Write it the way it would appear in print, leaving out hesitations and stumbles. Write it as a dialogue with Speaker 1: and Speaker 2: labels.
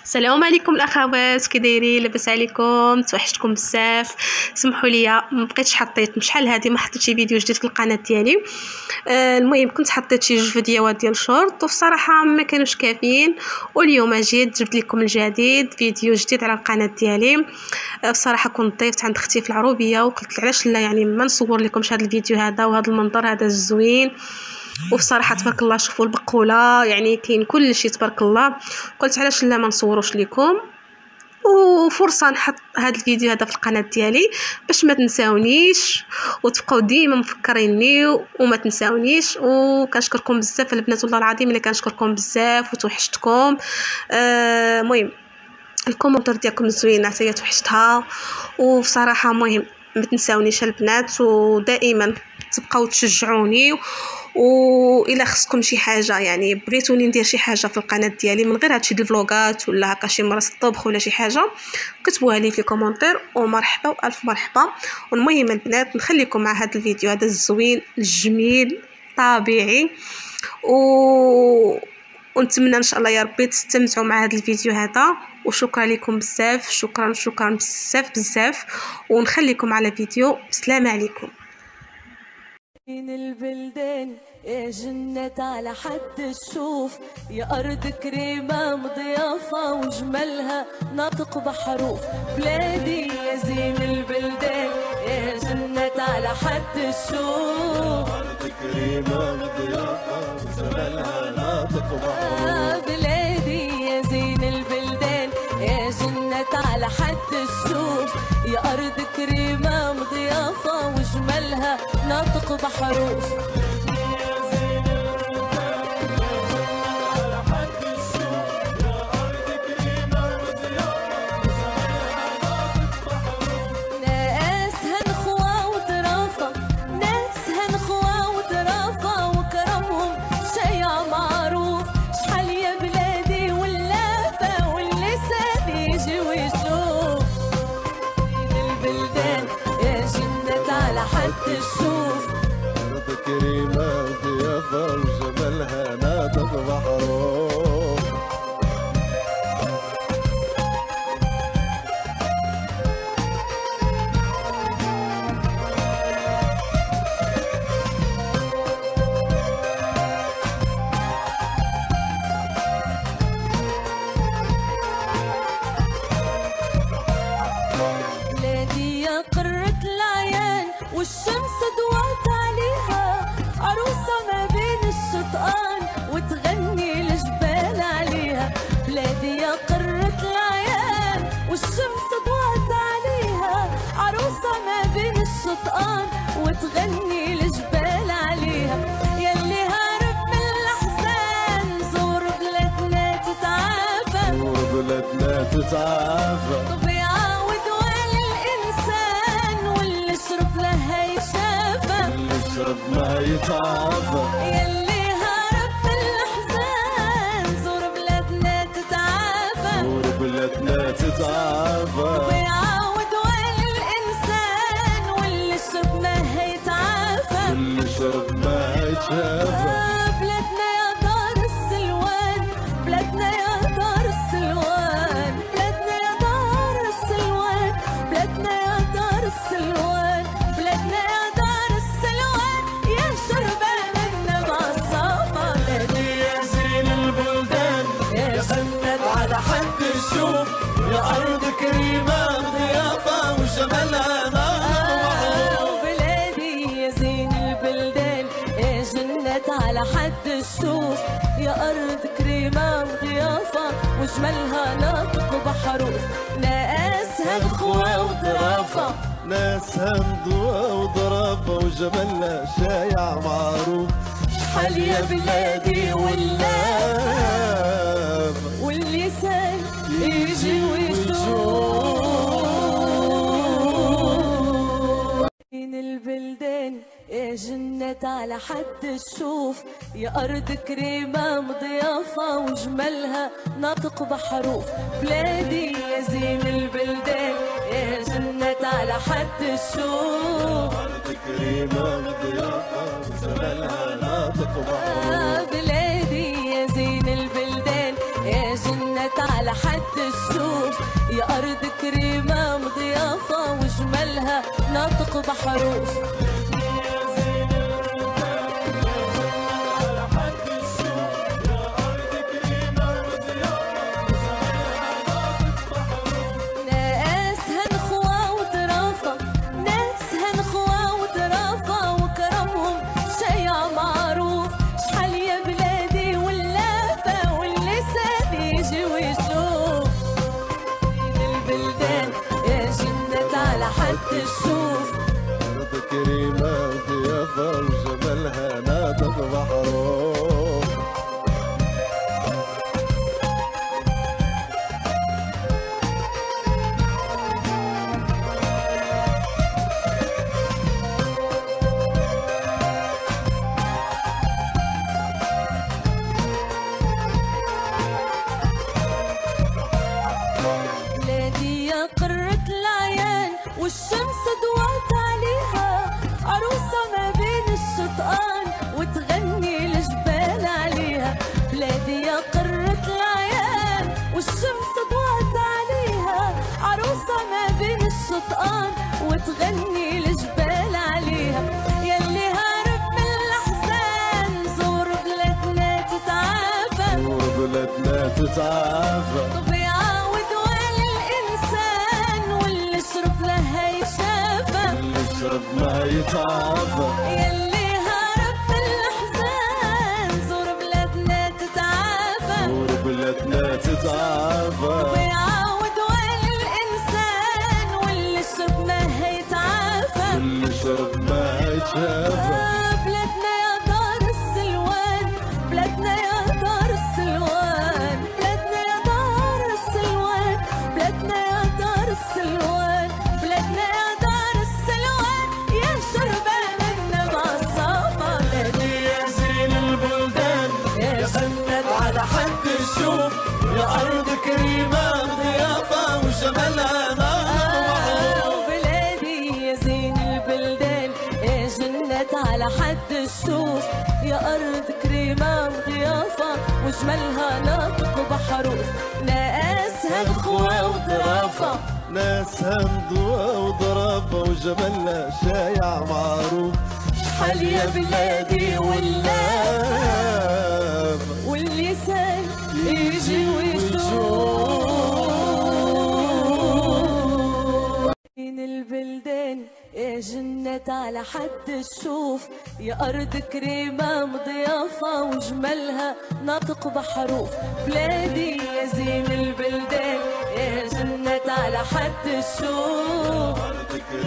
Speaker 1: السلام عليكم الاخوات، كي دايرين؟ لاباس عليكم؟ توحشتكم بزاف. سمحوا لي ما بقيتش حطيت بشحال هذه ما حطيتش فيديو جديد في القناه ديالي. المهم كنت حطيت شي جوج فيديوهات ديال الشورت وبصراحه ما كانوش كافيين، واليوم جيت جبت لكم الجديد، فيديو جديد على القناه ديالي. بصراحه كنت ضيفت عند اختي في العروبيه وقلت علاش لا يعني ما نصور لكمش هذا الفيديو هذا وهذا المنظر هذا الزوين. وبصراحه تبارك الله شوفوا البقوله، يعني كاين كل شيء تبارك الله. قلت علاش لا ما نصوروش لكم وفرصه نحط هذا الفيديو هذا في القناه ديالي باش ما تنساونيش وتبقاو ديما مفكريني وما تنساونيش. وكنشكركم بزاف البنات، والله العظيم الا كنشكركم بزاف وتوحشتكم. المهم الكومنتات ديالكم زوينه حتى هي توحشتها. وبصراحه المهم ما تنساونيش البنات، ودائما تبقاو تشجعوني. والا خصكم شي حاجه يعني بغيتوني ندير شي حاجه في القناه ديالي من غير هادشي الفلوغات ولا هكا شي مرة الطبخ ولا شي حاجه، كتبوها لي في كومونتير ومرحبا والف مرحبا. والمهم البنات نخليكم مع هذا الفيديو هذا الزوين الجميل طبيعي ونتمنى ان شاء الله يا ربي تستمتعوا مع هذا الفيديو هذا. وشكرا لكم بزاف، شكرا بزاف ونخليكم على فيديو. السلام عليكم.
Speaker 2: من البلدان يا جنة على حد الشوف، يا أرض كريمة مضيافة وجمالها ناطق بحروف. بلادي يا زين البلدان يا جنة على حد الشوف،
Speaker 3: أرض كريمة مضيافة وجمالها ناطق بحروف.
Speaker 2: بلادي يا زين البلدان يا جنة على حد الشوف، يا أرض كريمة مضيافة وجمالها ناطق بحروف. الشوف
Speaker 3: أرض كريمة ضيافة وجمالها ناطق بحروف.
Speaker 2: بلادي يا قرة العيان والشمس ضوات عليها، عروسة ما بين الشطآن وتغني الجبال عليها. بلادي يا قرة العيان والشمس ضوات عليها، عروسة ما بين الشطآن وتغني الجبال عليها. يلي هارب من الأحزان زور بلادنا تتعافى،
Speaker 3: زور بلادنا تتعافى. يشرب ما يتعافى.
Speaker 2: يلي هارب من الأحزان زور بلادنا تتعافى،
Speaker 3: زور بلادنا تتعافى.
Speaker 2: ويعاود وين الإنسان واللي شرب ما هيتعافى،
Speaker 3: واللي شرب ما يتعافى.
Speaker 2: بلادنا يا دار السلوان، بلادنا يا دار السلوان، بلادنا يا دار السلوان، بلادنا يا دار السلوان، بلادنا يا دار السلوان يا شربان النبع الصافى. بلادي
Speaker 3: يا زين البلدان يا جنة على حد الشوف، يا أرض كريمة ضيافة وجمالها ناطق.
Speaker 2: بلادي يا زين البلدان يا جنة على حد الشوف، يا أرض كريمة وضيافة وجمالها ناطق بحروف. ناسها الخوة وظرافة،
Speaker 3: ناسها مضوى وضرافة وجمالها شايع معروف.
Speaker 2: شحال يا بلادي واللسان يجي ويشوف. من البلدان يا جنة على حد الشوف، يا أرض كريمة مضيافة وجمالها ناطق بحروف. بلادي يا زين البلدان يا جنة على حد الشوف،
Speaker 3: أرض كريمة مضيافة وجمالها ناطق بحروف.
Speaker 2: بلادي يا زين البلدان يا جنة على حد الشوف، يا أرض كريمة مضيافة وجمالها ناطق بحروف. الشوف
Speaker 3: أرض كريمة ضيافة وجمالها ناطق بحروف.
Speaker 2: بلادي يا قرة العيان والشمس ضوات عليها، عروسة ما بين الشطآن وتغني الجبال عليها. بلادي يا قرة العيان والشمس ضوات عليها، عروسة ما بين الشطآن وتغني الجبال عليها. يلي هارب من الأحزان زور بلادنا تتعافى،
Speaker 3: زور بلادنا تتعافى. يشرب ما يتعافى.
Speaker 2: يلي هرب من الأحزان زور بلادنا تتعافى،
Speaker 3: زور بلادنا تتعافى.
Speaker 2: ويعاود وين الإنسان واللي شرب ما هيتعافى،
Speaker 3: واللي شرب ما يتعافى.
Speaker 2: بلادنا يا دار السلوان، بلادنا يا دار السلوان، بلادنا يا دار السلوان، بلادنا يا دار السلوان، بلادنا يا دار السلوان، يا شربان النبع الصافى.
Speaker 3: بلادي يا زين البلدان، يا جنة على حد الشوف، يا أرض كريمة ضيافة وجمالها ناطق بحروف.
Speaker 2: بلادي يا زين البلدان، يا جنة على حد الشوف، يا أرض كريمة وضيافة وجمالها ناطق بحروف. ناسها الخوة وظرافة،
Speaker 3: ناسها مضوى وضرافة وجمالها شايع معروف.
Speaker 2: شحال يا بلادي واللافة واللسان يجي ويشوف. بين البلدان يا جنة على حد الشوف، يا أرض كريمة مضيافة وجمالها ناطق بحروف. بلادي يا زين البلدان، يا جنة على حد الشوف،